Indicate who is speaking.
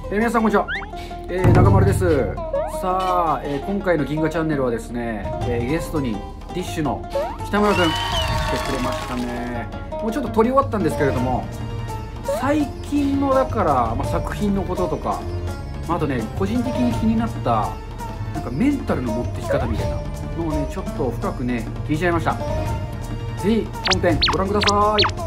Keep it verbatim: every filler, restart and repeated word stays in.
Speaker 1: えー皆さんこんにちは、えー中丸です。さあ、えー今回の銀河チャンネルはですね、えーゲストにディッシュの北村くん来てくれましたね。もうちょっと撮り終わったんですけれども、最近のだから、まあ、作品のこととか、まああとね、個人的に気になったなんかメンタルの持ってき方みたいなのをね、ちょっと深くね聞いちゃいました。ぜひ本編ご覧ください。